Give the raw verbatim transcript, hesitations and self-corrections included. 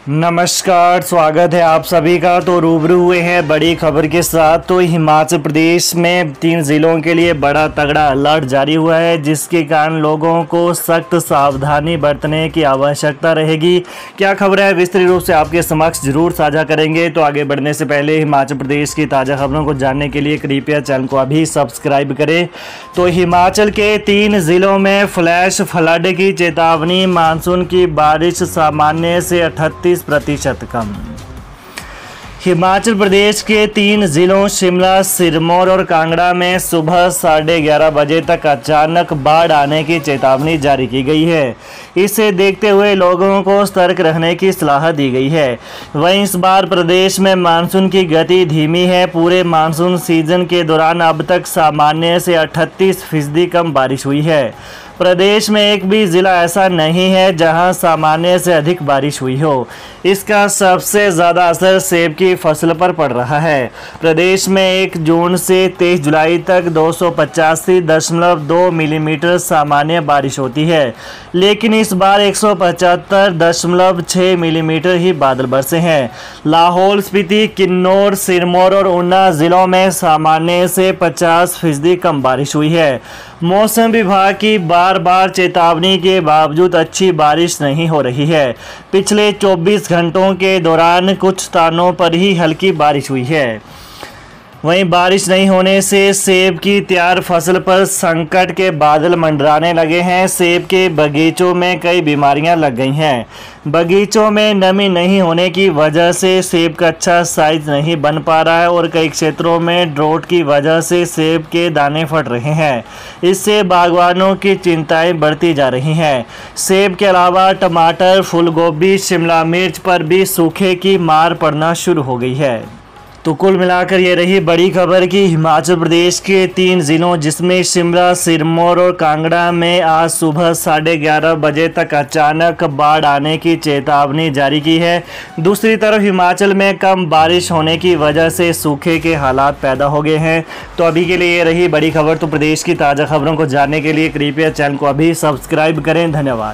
नमस्कार, स्वागत है आप सभी का। तो रूबरू हुए हैं बड़ी खबर के साथ। तो हिमाचल प्रदेश में तीन ज़िलों के लिए बड़ा तगड़ा अलर्ट जारी हुआ है, जिसके कारण लोगों को सख्त सावधानी बरतने की आवश्यकता रहेगी। क्या खबर है विस्तृत रूप से आपके समक्ष जरूर साझा करेंगे। तो आगे बढ़ने से पहले हिमाचल प्रदेश की ताज़ा खबरों को जानने के लिए कृपया चैनल को अभी सब्सक्राइब करें। तो हिमाचल के तीन ज़िलों में फ्लैश फ्लड की चेतावनी। मानसून की बारिश सामान्य से अठतीस प्रतिशत कम। हिमाचल प्रदेश के तीन जिलों शिमला, सिरमौर और कांगड़ा में सुबह साढ़े ग्यारह बजे तक अचानक बाढ़ आने की चेतावनी जारी की गई है। इसे देखते हुए लोगों को सतर्क रहने की सलाह दी गई है। वहीं इस बार प्रदेश में मानसून की गति धीमी है। पूरे मानसून सीजन के दौरान अब तक सामान्य से अड़तीस फीसदी कम बारिश हुई है। प्रदेश में एक भी ज़िला ऐसा नहीं है जहां सामान्य से अधिक बारिश हुई हो। इसका सबसे ज़्यादा असर सेब की फसल पर पड़ रहा है। प्रदेश में एक जून से तेईस जुलाई तक दो सौ पचासी दशमलव दो मिलीमीटर सामान्य बारिश होती है, लेकिन इस बार एक सौ पचहत्तर दशमलव छः मिलीमीटर ही बादल बरसे हैं। लाहौल स्पीति, किन्नौर, सिरमौर और ऊना ज़िलों में सामान्य से पचास फीसदी कम बारिश हुई है। मौसम विभाग की बार बार चेतावनी के बावजूद अच्छी बारिश नहीं हो रही है। पिछले चौबीस घंटों के दौरान कुछ स्थानों पर ही हल्की बारिश हुई है। वहीं बारिश नहीं होने से सेब की तैयार फसल पर संकट के बादल मंडराने लगे हैं। सेब के बगीचों में कई बीमारियां लग गई हैं। बगीचों में नमी नहीं होने की वजह से सेब का अच्छा साइज नहीं बन पा रहा है और कई क्षेत्रों में ड्रोट की वजह से सेब के दाने फट रहे हैं। इससे बागवानों की चिंताएं बढ़ती जा रही हैं। सेब के अलावा टमाटर, फूलगोभी, शिमला मिर्च पर भी सूखे की मार पड़ना शुरू हो गई है। तो कुल मिलाकर ये रही बड़ी खबर कि हिमाचल प्रदेश के तीन ज़िलों जिसमें शिमला, सिरमौर और कांगड़ा में आज सुबह साढ़े ग्यारह बजे तक अचानक बाढ़ आने की चेतावनी जारी की है। दूसरी तरफ हिमाचल में कम बारिश होने की वजह से सूखे के हालात पैदा हो गए हैं। तो अभी के लिए ये रही बड़ी खबर। तो प्रदेश की ताज़ा खबरों को जानने के लिए कृपया चैनल को अभी सब्सक्राइब करें। धन्यवाद।